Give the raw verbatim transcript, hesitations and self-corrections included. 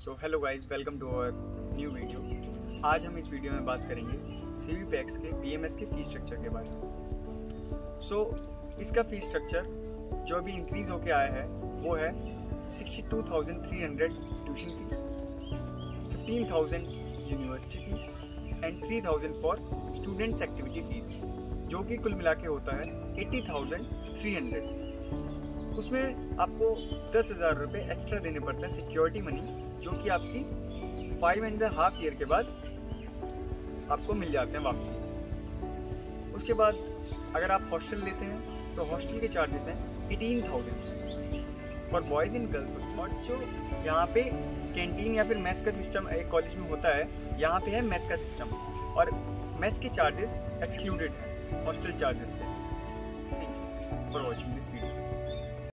So hello guys, welcome to our new video. आज हम इस वीडियो में बात करेंगे सीवी पैक्स के बीएमएस के फीस स्ट्रक्चर के बारे में। सो so, इसका फीस स्ट्रक्चर जो अभी इंक्रीज होके आया है वो है sixty two thousand three hundred tuition fees, fifteen thousand university fees and three thousand for students activity fees, जो कि कुल मिला के होता है एटी थाउजेंड थ्री हंड्रेड। उसमें आपको दस हज़ार रुपये एक्स्ट्रा देने पड़ते हैं सिक्योरिटी मनी, जो कि आपकी फाइव एंड हाफ ईयर के बाद आपको मिल जाते हैं वापसी। उसके बाद अगर आप हॉस्टल लेते हैं तो हॉस्टल के चार्जेस हैं eighteen thousand for boys in girls hostel. और जो यहाँ पे कैंटीन या फिर मेस का सिस्टम एक कॉलेज में होता है, यहाँ पे है मेस का सिस्टम और मेस के चार्जेस एक्सक्लूडेड हैं हॉस्टल चार्जेस से। Thank you for watching this video.